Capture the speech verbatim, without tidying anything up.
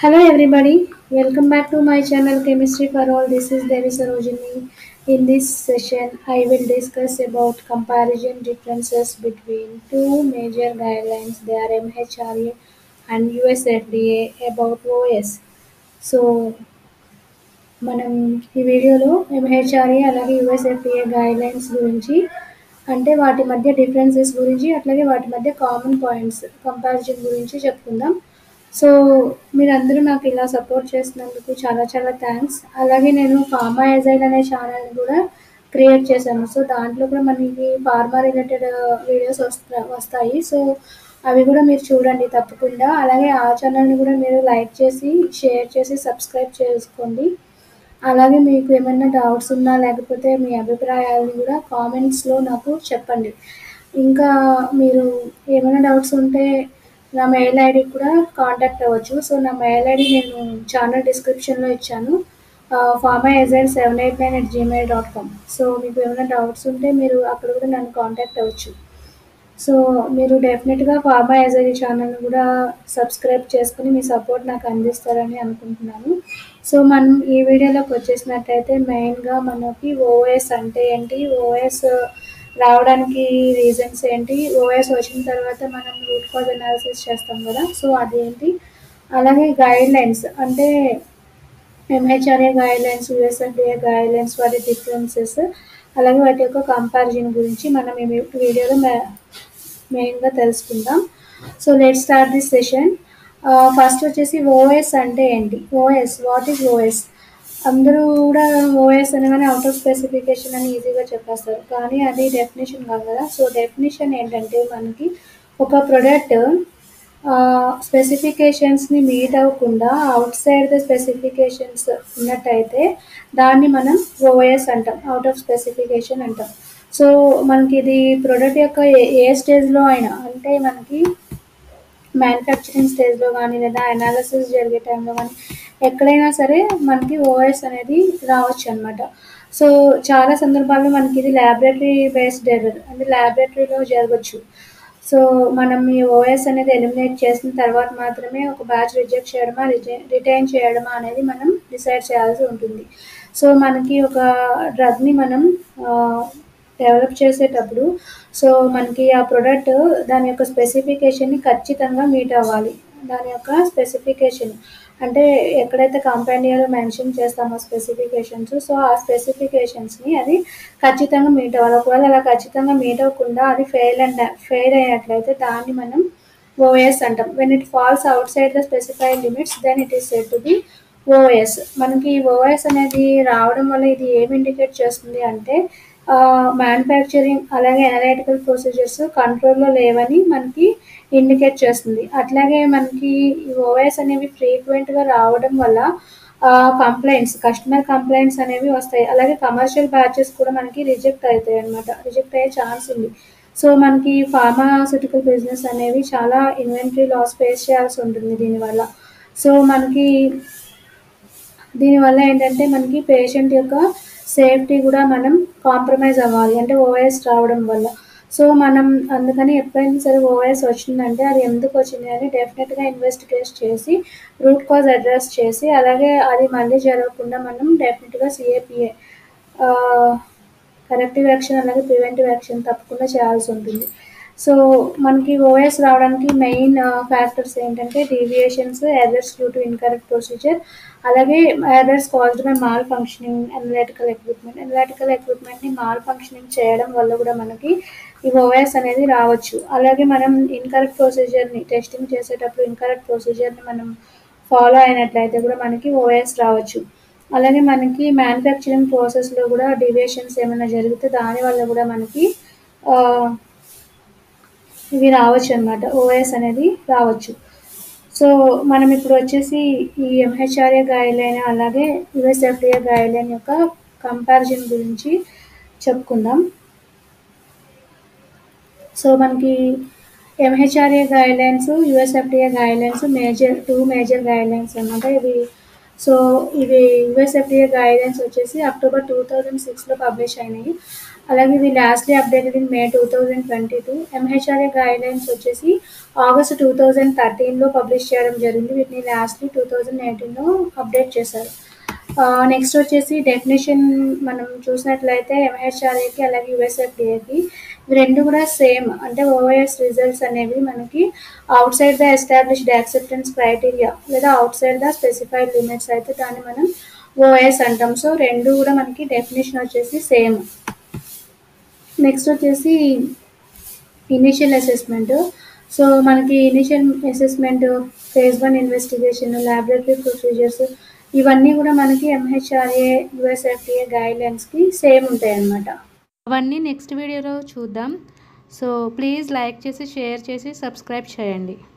Hello everybody, welcome back to my channel Chemistry for All. This is Devi Sarojini. In this session, I will discuss about comparison differences between two major guidelines. They are M H R A and U S F D A about O S. So, మనం ఈ వీడియోలో MHRA అలాగే USFDA guidelines గురించి అంటే వాటి మధ్య differences గురించి అట్లాగే వాటి మధ్య కామన్ పాయింట్స్ కంపారిజన్ గురించి చెప్పుకుందాం. సో మీరందరూ నాకు ఇలా సపోర్ట్ చేసినందుకు చాలా చాలా థ్యాంక్స్. అలాగే నేను ఫార్మా ఎజైల్ అనే ఛానల్ని కూడా క్రియేట్ చేశాను. సో దాంట్లో కూడా మనకి ఫార్మా రిలేటెడ్ వీడియోస్ వస్తా వస్తాయి. సో అవి కూడా మీరు చూడండి తప్పకుండా. అలాగే ఆ ఛానల్ని కూడా మీరు లైక్ చేసి షేర్ చేసి సబ్స్క్రైబ్ చేసుకోండి. అలాగే మీకు ఏమైనా డౌట్స్ ఉన్నా లేకపోతే మీ అభిప్రాయాలను కూడా కామెంట్స్లో నాకు చెప్పండి. ఇంకా మీరు ఏమైనా డౌట్స్ ఉంటే నా మెయిల్ ఐడికి కూడా కాంటాక్ట్ అవ్వచ్చు. సో నా మెయిల్ ఐడి నేను ఛానల్ డిస్క్రిప్షన్లో ఇచ్చాను, pharma agile seven eight nine at Gmail dot com. So మీకు ఏమైనా డౌట్స్ ఉంటే మీరు అక్కడ కూడా నన్ను కాంటాక్ట్ అవ్వచ్చు. సో మీరు డెఫినెట్గా ఫార్మా ఎజైల్ ఛానల్ని కూడా సబ్స్క్రైబ్ చేసుకుని మీ సపోర్ట్ నాకు అందిస్తారని అనుకుంటున్నాను. సో మనం ఈ వీడియోలోకి వచ్చేసినట్టయితే మెయిన్గా మనకి ఓఎస్ అంటే ఏంటి, ఓఎస్ రావడానికి రీజన్స్ ఏంటి, ఓఎస్ వచ్చిన తర్వాత మనం రూట్ కాజ్ అనాలిసిస్ చేస్తాం కదా, సో అదేంటి, అలాగే గైడ్ లైన్స్ అంటే MHRA guidelines, USFDA guidelines వాటి డిఫరెన్సెస్, అలాగే వాటి యొక్క కంపారిజన్ గురించి మనం ఈ వీడియోలో మెయిన్గా తెలుసుకుందాం. So let start this session. First వచ్చేసి ఓఎస్ అంటే ఏంటి, ఓఎస్ వాట్ ఈజ్ ఓఎస్. అందరూ కూడా ఓఎస్ అనగానే అవుట్ ఆఫ్ స్పెసిఫికేషన్ అని ఈజీగా చెప్పేస్తారు, కానీ అది డెఫినేషన్ కాదు కదా. సో డెఫినేషన్ ఏంటంటే మనకి ఒక ప్రొడక్ట్ స్పెసిఫికేషన్స్ని మీట్ అవ్వకుండా అవుట్ సైడ్ ద స్పెసిఫికేషన్స్ ఉన్నట్టయితే దాన్ని మనం ఓఎస్ అంటాం, అవుట్ ఆఫ్ స్పెసిఫికేషన్ అంటాం. సో మనకి ఇది ప్రొడక్ట్ యొక్క ఏ స్టేజ్లో అయినా, అంటే మనకి మ్యానుఫ్యాక్చరింగ్ స్టేజ్లో కానీ లేదా అనాలిసిస్ జరిగే టైంలో కానీ ఎక్కడైనా సరే మనకి ఓఎస్ అనేది రావచ్చు అనమాట. సో చాలా సందర్భాల్లో మనకి ఇది ల్యాబొరేటరీ బేస్డ్ ఎర్రర్, అంటే ల్యాబొరేటరీలో జరగచ్చు. సో మనం ఈ ఓఎస్ అనేది ఎలిమినేట్ చేసిన తర్వాత మాత్రమే ఒక బ్యాచ్ రిజెక్ట్ చేయడమా రిజె రిటైన్ చేయడమా అనేది మనం డిసైడ్ చేయాల్సి ఉంటుంది. సో మనకి ఒక డ్రగ్ని మనం డెవలప్ చేసేటప్పుడు సో మనకి ఆ ప్రోడక్ట్ దాని యొక్క స్పెసిఫికేషన్ని ఖచ్చితంగా మీట్ అవ్వాలి. దాని యొక్క స్పెసిఫికేషన్ అంటే ఎక్కడైతే కంపెనీలో మెన్షన్ చేస్తామో స్పెసిఫికేషన్స్, సో ఆ స్పెసిఫికేషన్స్ని అది ఖచ్చితంగా మీట్ అవ్వాలి. ఒకవేళ అలా ఖచ్చితంగా మీట్ అవ్వకుండా అది ఫెయిల్ అండ్ ఫెయిల్ అయినట్లయితే దాన్ని మనం ఓఎస్ అంటాం. When it falls outside the specified limits then it is said to be OS. మనకి ఓఎస్ అనేది రావడం వల్ల ఇది ఏమి ఇండికేట్ చేస్తుంది అంటే మ్యానుఫ్యాక్చరింగ్ అలాగే అనలైటికల్ ప్రొసీజర్స్ కంట్రోల్లో లేవని మనకి ఇండికేట్ చేస్తుంది. అట్లాగే మనకి ఓఎస్ అనేవి ఫ్రీక్వెంట్గా రావడం వల్ల కంప్లైంట్స్ కస్టమర్ కంప్లైంట్స్ అనేవి వస్తాయి. అలాగే కమర్షియల్ బ్యాచెస్ కూడా మనకి రిజెక్ట్ అవుతాయి అనమాట, రిజెక్ట్ అయ్యే ఛాన్స్ ఉంది. సో మనకి ఫార్మాస్యూటికల్ బిజినెస్ అనేవి చాలా ఇన్వెంటరీ లాస్ ఫేస్ చేయాల్సి ఉంటుంది దీనివల్ల. సో మనకి దీనివల్ల ఏంటంటే మనకి పేషెంట్ యొక్క సేఫ్టీ కూడా మనం కాంప్రమైజ్ అవ్వాలి, అంటే ఓఎస్ రావడం వల్ల. సో మనం అందుకని ఎప్పుడైనా సరే ఓఎస్ వచ్చిందంటే అది ఎందుకు వచ్చింది అని డెఫినెట్గా ఇన్వెస్టిగేట్ చేసి రూట్ కాజ్ అడ్రస్ చేసి అలాగే అది మళ్ళీ జరగకుండా మనం డెఫినెట్గా సిఏపిఏ కరెక్టివ్ యాక్షన్ అలాగే ప్రివెంటివ్ యాక్షన్ తప్పకుండా చేయాల్సి ఉంటుంది. సో మనకి ఓఎస్ రావడానికి మెయిన్ ఫ్యాక్టర్స్ ఏంటంటే deviations, errors due to incorrect procedure, అలాగే errors caused by malfunctioning analytical equipment. Analytical ఎక్విప్మెంట్ని మాల్ ఫంక్షనింగ్ చేయడం వల్ల కూడా మనకి ఈ ఓఎస్ అనేది రావచ్చు. అలాగే మనం ఇన్కరెక్ట్ ప్రొసీజర్ని టెస్టింగ్ చేసేటప్పుడు ఇన్కరెక్ట్ ప్రొసీజర్ని మనం ఫాలో అయినట్లయితే కూడా మనకి ఓఎస్ రావచ్చు. అలాగే మనకి మ్యానుఫ్యాక్చరింగ్ ప్రాసెస్లో కూడా డీవియేషన్స్ ఏమైనా జరిగితే దానివల్ల కూడా మనకి ఇవి రావచ్చు అనమాట, ఓఎస్ అనేది రావచ్చు. సో మనం ఇప్పుడు వచ్చేసి ఈ ఎంహెచ్ఆర్ఏ గైడ్లైన్ అలాగే యూఎస్ఎఫ్డిఏ గైడ్లైన్ యొక్క కంపారిజన్ గురించి చెప్పుకుందాం. సో మనకి MHRA guidelines, USFDA guidelines major two major guidelines అనమాట ఇవి. సో ఇవి యూఎస్ఎఫ్డిఏ గైడ్లైన్స్ వచ్చేసి అక్టోబర్ టూ థౌజండ్ సిక్స్లో పబ్లిష్ అయినాయి. అలాగే ఇది lastly updated in May two thousand twenty two. MHRA guidelines వచ్చేసి ఆగస్ట్ టూ థౌజండ్ థర్టీన్లో పబ్లిష్ చేయడం జరిగింది. వీటిని లాస్ట్లీ టూ థౌజండ్ ఎయిటీన్లో అప్డేట్ చేశారు. నెక్స్ట్ వచ్చేసి డెఫినేషన్ మనం చూసినట్లయితే ఎంహెచ్ఆర్ఏకి అలాగే యూఎస్ఎఫ్డిఏకి రెండు కూడా సేమ్. అంటే ఓవైఎస్ రిజల్ట్స్ అనేవి మనకి outside the established acceptance criteria లేదా outside the specified limits అయితే దాన్ని మనం ఓఎస్ అంటాం. సో రెండు కూడా మనకి డెఫినేషన్ వచ్చేసి సేమ్. నెక్స్ట్ వచ్చేసి ఇనిషియల్ అసెస్మెంట్. సో మనకి initial assessment, phase one investigation, laboratory procedures ఇవన్నీ కూడా మనకి ఎంహెచ్ఆర్ఏ యూఎస్ఎఫ్డిఏ గైడ్లైన్స్కి సేమ్ ఉంటాయి అన్నమాట. అవన్నీ నెక్స్ట్ వీడియోలో చూద్దాం. సో ప్లీజ్ లైక్ చేసి షేర్ చేసి సబ్స్క్రైబ్ చేయండి.